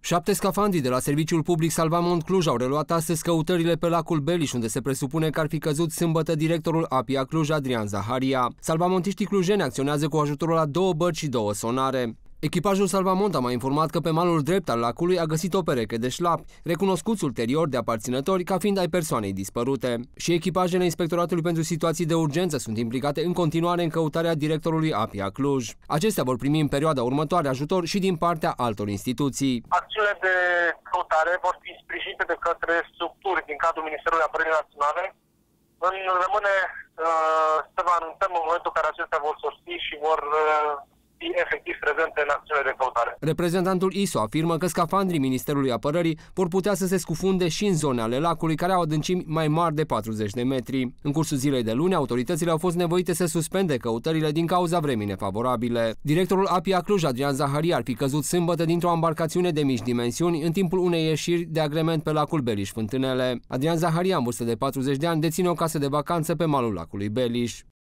7 scafandri de la Serviciul Public Salvamont Cluj au reluat astăzi căutările pe lacul Beliș, unde se presupune că ar fi căzut sâmbătă directorul APIA Cluj, Adrian Zaharia. Salvamontiștii clujeni acționează cu ajutorul la 2 bărci și 2 sonare. Echipajul Salvamont a mai informat că pe malul drept al lacului a găsit o pereche de șlapi, recunoscuți ulterior de aparținători ca fiind ai persoanei dispărute. Și echipajele Inspectoratului pentru Situații de Urgență sunt implicate în continuare în căutarea directorului APIA Cluj. Acestea vor primi în perioada următoare ajutor și din partea altor instituții. Acțiunile de căutare vor fi sprijinite de către structuri din cadrul Ministerului Apărării Naționale. Rămâne să vă anunțăm în momentul în care acestea vor sosi și vor fi efectiv prezente în acțiunile de căutare. Reprezentantul ISO afirmă că scafandrii Ministerului Apărării vor putea să se scufunde și în zone ale lacului care au adâncimi mai mari de 40 de metri. În cursul zilei de luni, autoritățile au fost nevoite să suspende căutările din cauza vremii nefavorabile. Directorul APIA Cluj, Adrian Zaharia, ar fi căzut sâmbătă dintr-o embarcațiune de mici dimensiuni în timpul unei ieșiri de agrement pe lacul Beliș Fântânele. Adrian Zaharia, în vârstă de 40 de ani, deține o casă de vacanță pe malul lacului Beliș.